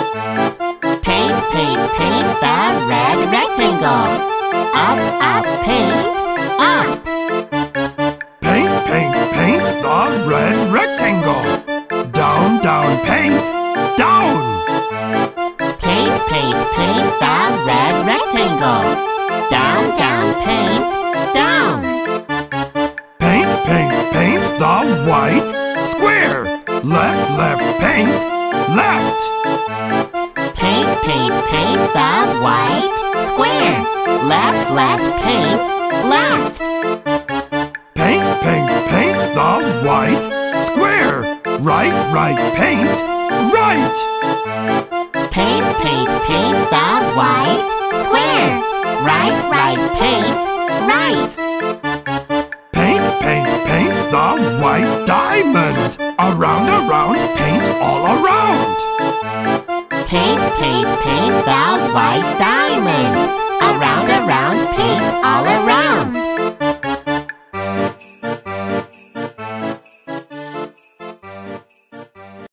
Paint, paint, paint the red rectangle. Up, up, paint, up. Paint, paint, paint the red rectangle. Down, down, paint, down. Paint, paint, paint the red rectangle. Down, down, paint, down. Paint, paint, paint the white square. Left, left, paint, left. Paint, paint, paint the white square. Left, left, paint, left. Paint, paint, paint the white square. Right, right, paint, right. Paint, paint, paint the white square. Right, right, paint, right. Paint, paint, paint the white diamond. Around, around, paint all around. Paint, paint, paint the white diamond. Around, around, paint all